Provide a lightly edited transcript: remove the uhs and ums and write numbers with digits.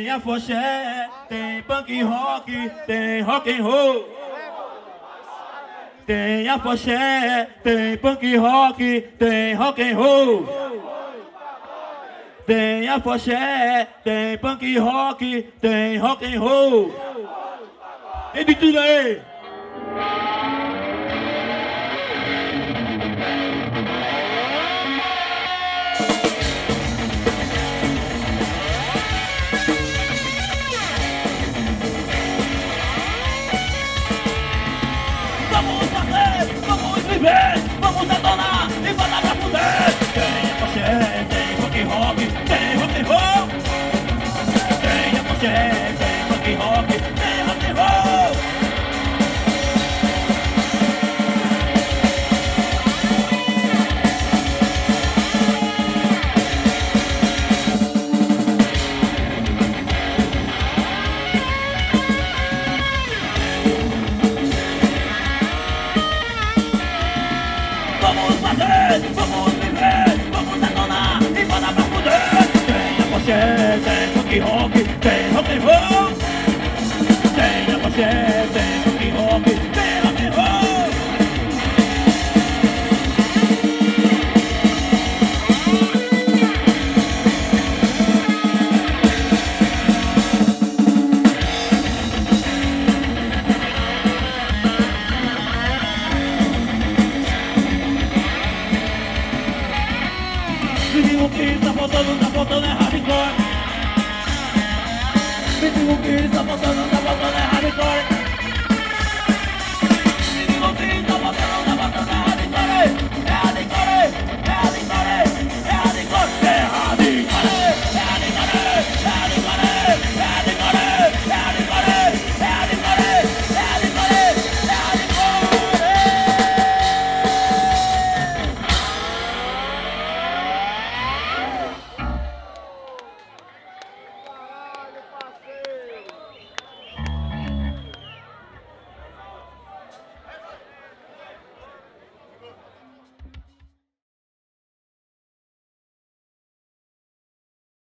Tem afoxé, tem punk rock, tem rock and roll. Tem afoxé, tem punk rock, tem rock and roll. Tem afoxé, tem punk rock, tem rock and roll. Tem de tudo aí. Vamos detonar e botar pra fuder. Tem afoxé, tem punk rock, tem rock and roll. Tem afoxé, tem punk rock, tem rock and roll. Vamos fazer, vamos viver, vamos detonar e botar pra fuder. Tem afoxé, tem punk rock, tem rock and roll. Tem afoxé, tem punk rock, tem rock and roll. Me diga o que tá faltando é hardcore. Me diga o que tá faltando é hardcore.